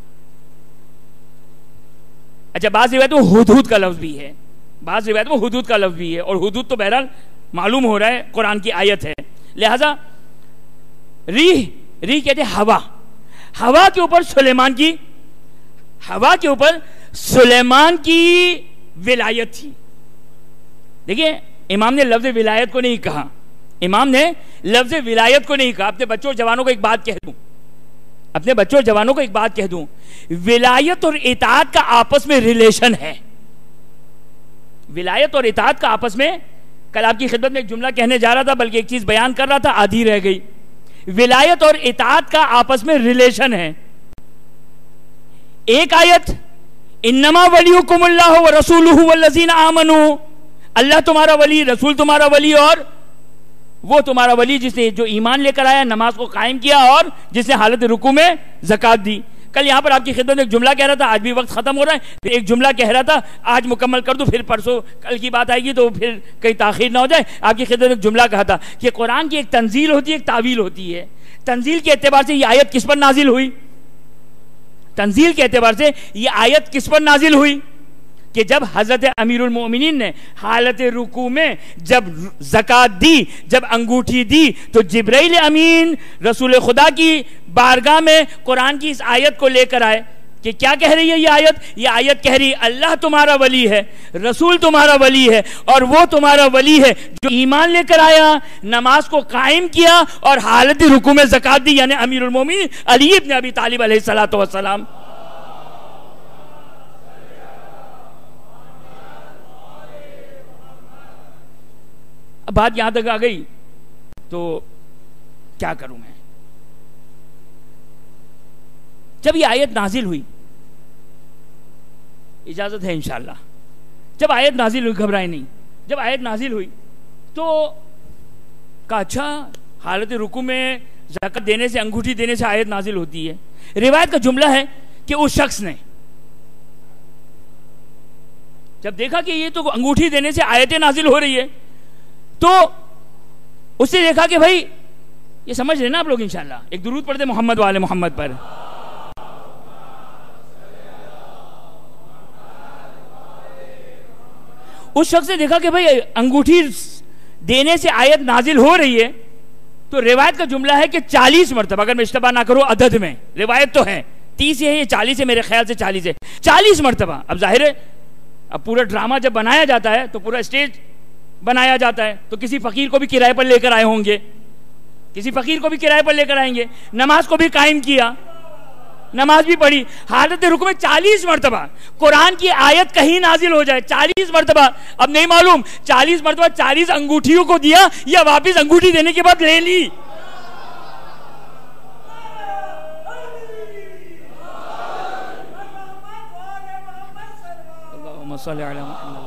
اچھا بعض روایت میں حدود کا لفظ بھی ہے, بعض روایت میں حدود کا لفظ بھی ہے, اور حدود تو بہرحال معلوم ہو رہا ہے قرآن کی آیت ہے. لہذا ریح, ریح کہتے ہیں ہوا, ہوا کے اوپر سلیمان کی ہوا کے اوپر سلیمان کی ولایت تھی. دیکھیں امام نے لفظ ولایت کو نہیں کہا, امام نے لفظ ولایت کو نہیں کہا. اپنے بچوں اور جوانوں کو ایک بات کہہ دوں اپنے بچوں اور جوانوں کو ایک بات کہہ دوں ولایت اور اطاعت کا آپس میں ریلیشن ہے. ولایت اور اطاعت کا آپس میں, کل آپ کی خدمت میں ایک جملہ کہنے جا رہا تھا, بلکہ ایک چیز بیان کر رہا تھا, آدھی رہ گئی. ولایت اور اطاعت کا آپس میں ریلیشن ہے. ایک آیت انما ولیکم اللہ ورسولہ والذین آمنوا, اللہ تمہارا ولی, رسول تمہارا ولی, اور وہ تمہارا ولی جس نے جو ایمان لے کر آیا, نماز کو قائم کیا, اور جس نے حالت رکوع میں زکوٰۃ دی. کل یہاں پر آپ کی خدمت میں ایک جملہ کہہ رہا تھا, آج بھی وقت ختم ہو رہا ہے, پھر ایک جملہ کہہ رہا تھا, آج مکمل کر دوں, پھر پرسوں کل کی بات آئے گی تو پھر کہیں تاخیر نہ ہو جائے. آپ کی خدمت میں ایک جملہ کہا تھا کہ قرآن کی ایک تنزیل ہوتی ہے, ایک تعویل ہوتی ہے. تنزیل کے اعتبار سے یہ آیت کس پر نازل ہوئی تنزیل کے اعتبار سے یہ آیت کس پر نازل ہوئی کہ جب حضرت امیر المؤمنین نے حالت رکوع میں جب زکوٰۃ دی, جب انگوٹھی دی, تو جبرائیل امین رسول خدا کی بارگاہ میں قرآن کی اس آیت کو لے کر آئے کہ کیا کہہ رہی ہے یہ آیت یہ آیت کہہ رہی ہے اللہ تمہارا ولی ہے, رسول تمہارا ولی ہے, اور وہ تمہارا ولی ہے جو ایمان لے کر آیا, نماز کو قائم کیا, اور حالت رکوع میں زکوٰۃ دی, یعنی امیر المؤمنین علی ابن ابی طالب علیہ الصلوۃ والسلام. اب بات یہاں تک آ گئی تو کیا کروں میں. جب یہ آیت نازل ہوئی, اجازت ہے انشاءاللہ, جب آیت نازل ہوئی, گھبرائے نہیں, جب آیت نازل ہوئی تو کہا اچھا حالت رکوع میں زکوٰۃ دینے سے, انگوٹھی دینے سے آیت نازل ہوتی ہے. روایت کا جملہ ہے کہ اس شخص نے جب دیکھا کہ یہ تو انگوٹھی دینے سے آیتیں نازل ہو رہی ہے, تو اس نے دیکھا کہ بھائی یہ سمجھ رہے نا آپ لوگ انشاءاللہ, ایک درود پڑھتے محمد والے محمد پر. اس شخص نے دیکھا کہ بھائی انگوٹھی دینے سے آیت نازل ہو رہی ہے, تو روایت کا جملہ ہے کہ چالیس مرتبہ, اگر میں اشتباہ نہ کروں عدد میں, روایت تو ہے تیس ہے, یہ چالیس ہے, میرے خیال سے چالیس ہے, چالیس مرتبہ. اب ظاہر ہے اب پورا ڈرامہ جب بنایا جاتا ہے تو پورا اسٹیج بنایا جاتا ہے, تو کسی فقیر کو بھی کرائے پر لے کر آئے ہوں گے, کسی فقیر کو بھی کرائے پر لے کر آئیں گے, نماز کو بھی قائم کیا, نماز بھی پڑھی, حالت رکوع میں چالیس مرتبہ قرآن کی آیت کہیں نازل ہو جائے, چالیس مرتبہ. اب نہیں معلوم چالیس مرتبہ چالیس انگوٹھیوں کو دیا یا واپس انگوٹھی دینے کے بعد لے لی. اللہم صلی علی محمد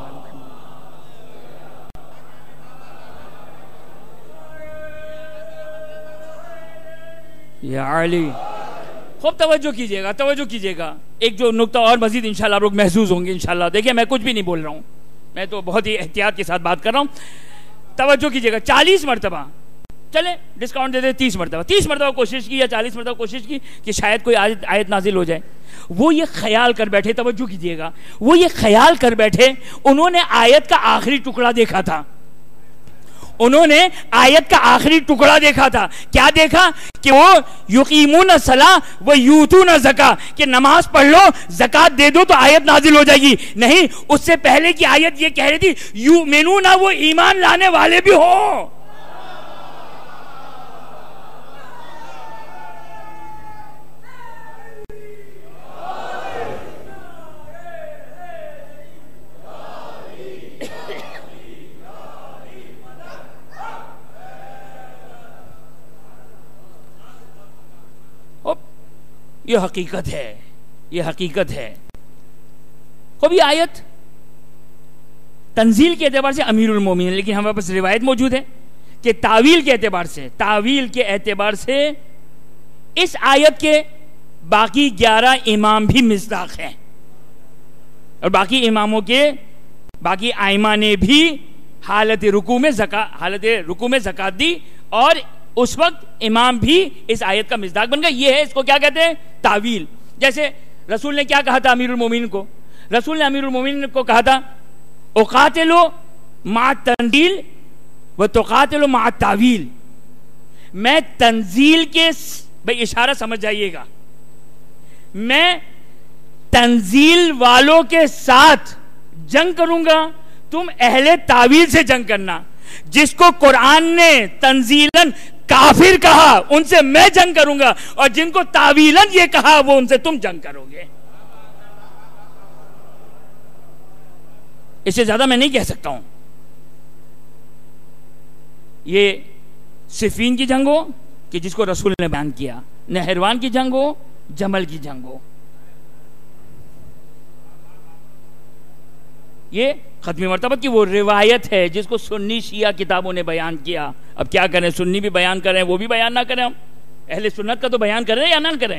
یا علی. خوب توجہ کیجئے گا, توجہ کیجئے گا. ایک جو نقطہ اور مزید انشاءاللہ آپ لوگ محسوس ہوں گے انشاءاللہ. دیکھیں میں کچھ بھی نہیں بول رہا ہوں, میں تو بہت ہی احتیاط کے ساتھ بات کر رہا ہوں. توجہ کیجئے گا, چالیس مرتبہ, چلیں ڈسکاؤنٹ دے دیں تیس مرتبہ, تیس مرتبہ کوشش کی یا چالیس مرتبہ کوشش کی کہ شاید کوئی آیت آیت نازل ہو جائے. وہ یہ خیال کر بیٹھے, توجہ کیجئے گا, وہ یہ خیال کر بیٹھے انہوں نے آیت کا آخری ٹکڑا دیکھا تھا, انہوں نے آیت کا آخری ٹکڑا دیکھا تھا. کیا دیکھا کہ وہ یقیمون الصلاۃ و یؤتون الزکاۃ, کہ نماز پڑھ لو زکوٰۃ دے دو تو آیت نازل ہو جائے گی. نہیں, اس سے پہلے کی آیت یہ کہہ رہی تھی یؤمنون, وہ ایمان لانے والے بھی ہو. یہ حقیقت ہے، یہ حقیقت ہے. کوئی آیت تنزیل کے اعتبار سے امیر المومنین، لیکن ہمارے پاس روایت موجود ہے کہ تعویل کے اعتبار سے تعویل کے اعتبار سے اس آیت کے باقی گیارہ امام بھی مصداق ہیں، اور باقی اماموں کے باقی ائمہ نے بھی حالت رکوع میں زکات حالت رکوع میں زکات دی، اور اس وقت امام بھی اس آیت کا مصداق بن گئے. یہ ہے، اس کو کیا کہتے ہیں؟ تعویل. جیسے رسول نے کیا کہا تھا امیر المومنین کو؟ رسول نے امیر المومنین کو کہا تھا اقاتلو مع تنزیل و تقاتلو مع تعویل. میں تنزیل کے بھئی اشارہ سمجھ جائیے گا، میں تنزیل والوں کے ساتھ جنگ کروں گا، تم اہل تعویل سے جنگ کرنا. جس کو قرآن نے تنزیلاً کافر کہا ان سے میں جنگ کروں گا، اور جن کو تعویلاً یہ کہا وہ ان سے تم جنگ کرو گے. اس سے زیادہ میں نہیں کہہ سکتا ہوں. یہ صفین کی جنگ ہو کہ جس کو رسول نے بیان کیا، نہروان کی جنگ ہو، جمل کی جنگ ہو، یہ ختم مرتبت کی وہ روایت ہے جس کو سنی شیعہ کتابوں نے بیان کیا. اب کیا کریں، سنی بھی بیان کریں، وہ بھی بیان نہ کریں، ہم اہل سنت کا تو بیان کریں یا نہ کریں.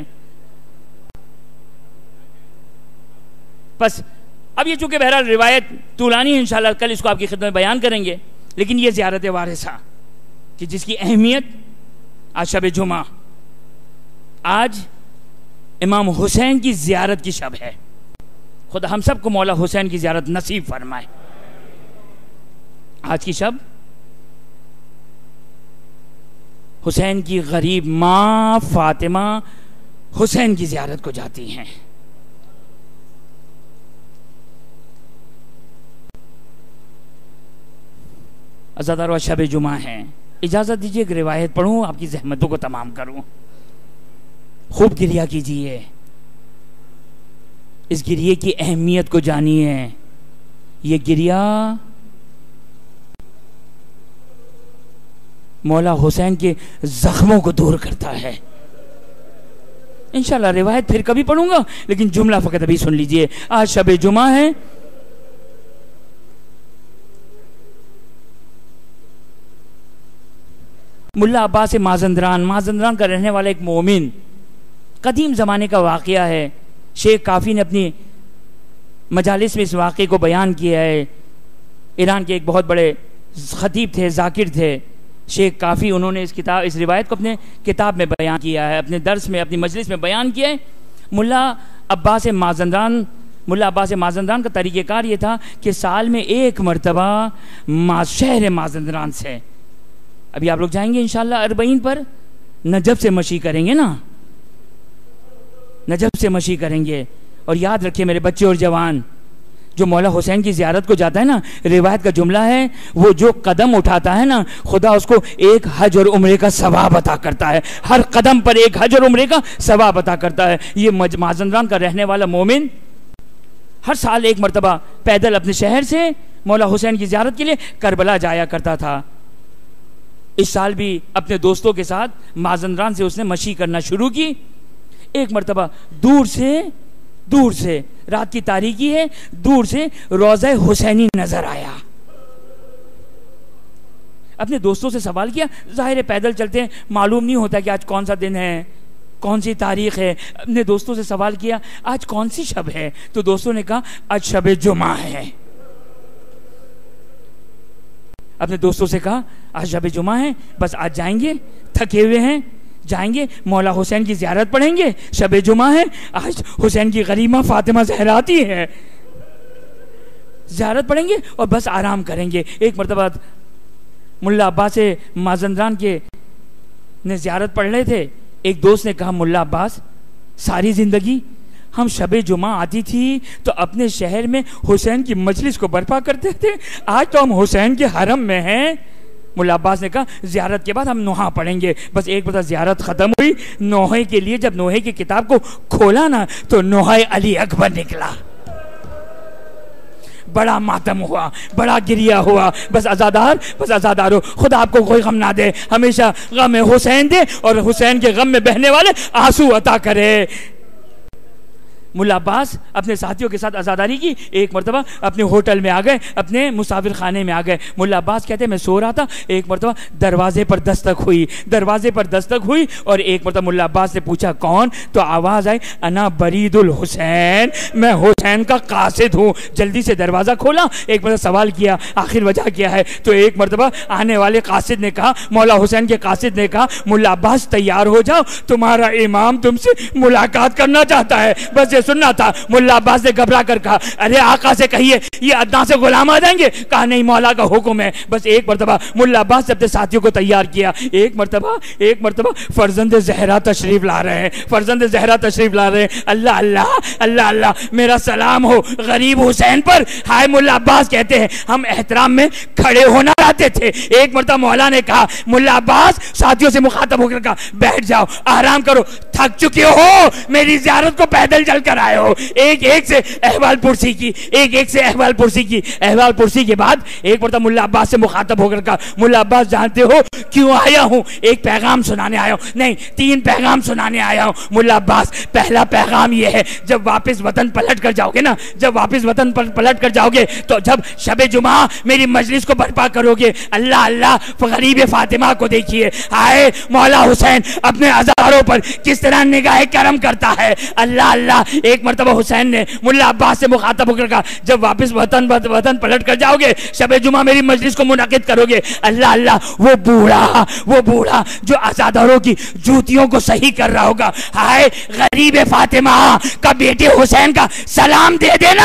بس اب یہ چونکہ بہرحال روایت طولانی ہے، انشاءاللہ کل اس کو آپ کی خدمت میں بیان کریں گے. لیکن یہ زیارت وارثہ کہ جس کی اہمیت آج شب جمعہ، آج امام حسین کی زیارت کی شب ہے. خدا ہم سب کو مولا حسین کی زیارت نصیب فرمائے. آج کی شب حسین کی غریب ماں فاطمہ حسین کی زیارت کو جاتی ہیں. عزادارو شب جمعہ ہیں، اجازت دیجیے ایک روایت پڑھوں، آپ کی زحمتوں کو تمام کروں. خوب گریہ کیجیے، اس گریے کی اہمیت کو جانیے. یہ گریہ مولا حسین کے زخموں کو دور کرتا ہے. انشاءاللہ روایت پھر کبھی پڑھوں گا، لیکن جملہ فقط ابھی سن لیجئے. آج شب جمعہ ہے، ملا عباس مازندران مازندران کا رہنے والا ایک مومن، قدیم زمانے کا واقعہ ہے. شیخ کافی نے اپنی مجالس میں اس واقعے کو بیان کیا ہے. ایران کے ایک بہت بڑے خطیب تھے، ذاکر تھے شیخ کافی. انہوں نے اس کتاب اس روایت کو اپنے کتاب میں بیان کیا ہے، اپنے درس میں، اپنی مجلس میں بیان کیا ہے. ملا عباس مازندران ملا عباس مازندران کا طریقہ کار یہ تھا کہ سال میں ایک مرتبہ شہر مازندران سے، ابھی آپ لوگ جائیں گے انشاءاللہ اربعین پر، نجف سے مشی کریں گے نا، نجف سے مشی کریں گے. اور یاد رکھیں میرے بچے اور جوان، جو مولا حسین کی زیارت کو جاتا ہے نا، روایت کا جملہ ہے، وہ جو قدم اٹھاتا ہے نا، خدا اس کو ایک حج اور عمرے کا ثواب عطا کرتا ہے. ہر قدم پر ایک حج اور عمرے کا ثواب عطا کرتا ہے. یہ مازندران کا رہنے والا مومن ہر سال ایک مرتبہ پیدل اپنے شہر سے مولا حسین کی زیارت کے لیے کربلا جایا کرتا تھا. اس سال بھی اپنے دوستوں کے ساتھ مازندران سے اس نے مشی کرنا شروع کی. ایک مرتبہ دور سے دور سے رات کی تاریکی ہے، دور سے روضہ حسینی نظر آیا. اپنے دوستوں سے سوال کیا، ظاہر ہے پیدل چلتے ہیں، معلوم نہیں ہوتا کہ آج کون سا دن ہے، کون سی تاریخ ہے. اپنے دوستوں سے سوال کیا آج کون سی شب ہے، تو دوستوں نے کہا آج شب جمعہ ہے. اپنے دوستوں سے کہا آج شب جمعہ ہے، بس آج جائیں گے، تھکے ہوئے ہیں، جائیں گے مولا حسین کی زیارت پڑھیں گے، شب جمعہ ہے، آج حسین کی غریمہ فاطمہ زہرا آتی ہے، زیارت پڑھیں گے اور بس آرام کریں گے. ایک مرتبہ ملا عباس مازندران کے نے زیارت پڑھ رہے تھے. ایک دوست نے کہا ملا عباس، ساری زندگی ہم شب جمعہ آتی تھی تو اپنے شہر میں حسین کی مجلس کو برپا کرتے تھے، آج تو ہم حسین کے حرم میں ہیں. ملا عباس نے کہا زیارت کے بعد ہم نوحہ پڑھیں گے. بس ایک بتا زیارت ختم ہوئی، نوحے کے لیے جب نوحے کی کتاب کو کھولا نا تو نوحہ علی اکبر نکلا. بڑا ماتم ہوا، بڑا گریہ ہوا. بس عزادار بس عزادارو، خدا آپ کو کوئی غم نہ دے، ہمیشہ غم حسین دے اور حسین کے غم میں بہنے والے آنسو عطا کرے. ملا عباس اپنے ساتھیوں کے ساتھ عزاداری کی. ایک مرتبہ اپنے ہوٹل میں آ گئے, اپنے مسافر خانے میں آ گئے. ملا عباس کہتے ہیں میں سو رہا تھا, ایک مرتبہ دروازے پر دستک ہوئی دروازے پر دستک ہوئی اور ایک مرتبہ ملا عباس سے پوچھا کون؟ تو آواز آئی انا برید الحسین, میں حسین کا قاصد ہوں. جلدی سے دروازہ کھولا, ایک مرتبہ سوال کیا آخر وجہ کیا ہے. تو ایک مرتبہ آنے والے قاصد نے کہا, مولا حسین کے قاصد نے کہا ملا عباس تیار ہو جاؤ, تمہارا امام تم سے ملاقات کرنا چاہتا ہے. بس یہ سننا تھا. ملا عباس نے گھبرا کر کہا ارے آقا سے کہیے یہ ادنا سے غلام آ جائیں گے. کہا نہیں مولا کا حکم ہے. بس ایک مرتبہ ملا عباس نے اپنے ساتھیوں کو تیار کیا. ایک مرتبہ ایک مرتبہ فرزند زہرا تشریف لا رہے ہیں فرزند زہرا تشریف لا رہے ہیں. اللہ اللہ اللہ اللہ میرا سلام ہو غریب حسین پر. ہائے ملا عباس کہتے ہیں ہم احترام میں کھڑے ہونا چاہتے تھے. ایک مرتبہ مولا نے کہا ملا عباس ساتھیوں سے مخاطب ہو کر کہا بیٹھ جاؤ آرام کرو, تھک چکے ہو, میری زیارت کو پیدل چل کر آئے ہو. ایک ایک سے احوال پرسی کی ایک ایک سے احوال پرسی کی احوال پرسی کے بعد ایک مرتبہ ملا عباس سے مخاطب ہو کر کہا ملا عباس جانتے ہو کیوں آیا ہوں؟ ایک پیغام سنانے آیا ہوں. نہیں تین پیغام سنانے آیا ہوں. ملا عباس پہلا پیغام یہ ہے جب واپس وطن پلٹ کر جاؤ گے نا جب واپس وطن پلٹ کر جاؤ گے تو جب شب جمعہ میری مجلس کو برپا کرو گے اللہ اللہ غریب فاطمہ کو دیکھیے. آئے مولا حسین اپنے عزاروں پر کس طرح نگاہ کرم کرتا ہے. اللہ اللہ. ایک مرتبہ حسین نے ملا عباس سے مخاطب ہو کر کہا جب واپس وطن وطن پلٹ کر جاؤ گے شب جمعہ میری مجلس کو منعقد کرو گے. اللہ اللہ. وہ بوڑھا وہ بوڑھا جو عزاداروں کی جوتیوں کو صحیح کر رہا ہوگا, ہائے غریب فاطمہ کا بیٹے حسین کا سلام دے دینا.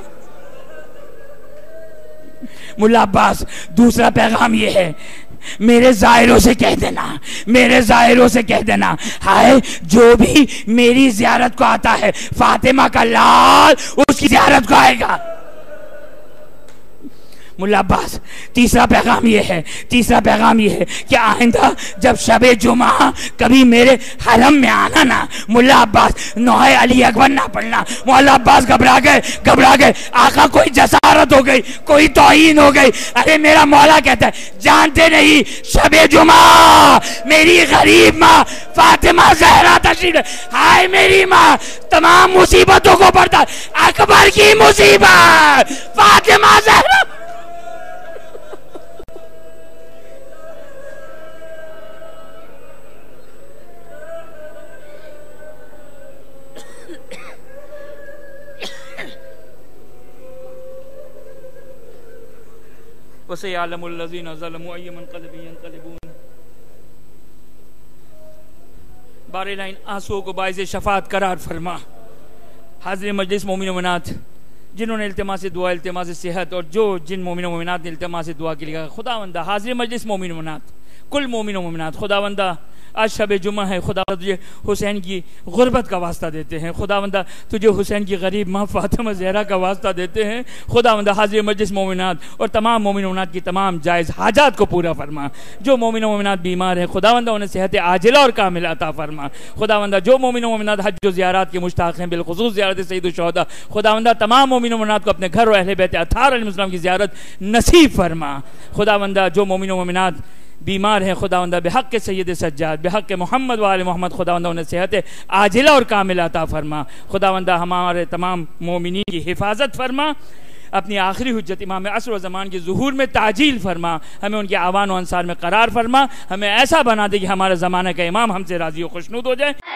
ملا عباس دوسرا پیغام یہ ہے میرے زائروں سے کہہ دینا میرے زائروں سے کہہ دینا ہائے جو بھی میری زیارت کو آتا ہے فاطمہ کا لال اس کی زیارت کو آئے گا. ملا عباس تیسرا پیغام یہ ہے تیسرا پیغام یہ ہے کہ آئندہ جب شب جمعہ کبھی میرے حرم میں آنا نا ملا عباس نوحہ علی اکبر نہ پڑھنا. مولا عباس گھبرا گئے گھبرا گئے آقا کوئی جسارت ہو گئی کوئی توہین ہو گئی. ارے میرا مولا کہتا ہے جانتے نہیں شب جمعہ میری غریب ماں فاطمہ زہرا تشریف. ہائے میری ماں تمام مصیبتوں کو پڑھتا اکبر کی مصیبت فاطمہ زہرا. وَسَيَعْلَمُ الَّذِينَ ظَلَمُوا أَيَّ مُنْقَلَبٍ يَنْقَلِبُونَ. بار الہی آنسوؤں کو باعث شفاعت قرار فرما. حاضر مجلس مومن و مومنات جنہوں نے التماس دعا التماس صحت اور جو جن مومن و مومنات نے التماس دعا کے لیے خداوندہ حاضر مجلس مومن و مومنات کل مومن و مومنات خداوندہ آج شب جمعہ ہے خداوندہ تجھے حسین کی غربت کا واسطہ دیتے ہیں. خداوندہ تجھے حسین کی غریب ماں فاطمہ زہرا کا واسطہ دیتے ہیں. خداوندہ حاضر مجلس مومنات اور تمام مومن و مومنات کی تمام جائز حاجات کو پورا فرما. جو مومن و مومنات بیمار ہیں خداوندہ انہیں صحت عاجلہ اور کاملہ عطا فرما. خداوندہ جو مومن و مومنات حج و زیارات کے مشتاق ہیں بالخصوص زیارت سید الشہداء خداوندہ تمام مومن و مومنات کو اپنے گھر و اہل بیت اطہار علیہ السلام کی زیارت نصیب فرما. خداوندہ جو مومن و مومنات بیمار ہیں خداوندہ بحق سید سجاد بحق محمد و آل محمد خداوندہ انہیں صحت عاجلہ اور کاملہ عطا فرما. خداوندہ ہمارے تمام مومنین کی حفاظت فرما. اپنی آخری حجت امام عصر و زمان کے ظہور میں تعجیل فرما. ہمیں ان کے اعوان و انصار میں قرار فرما. ہمیں ایسا بنا دے کہ ہمارے زمانے کا امام ہم سے راضی و خوشنود ہو جائے.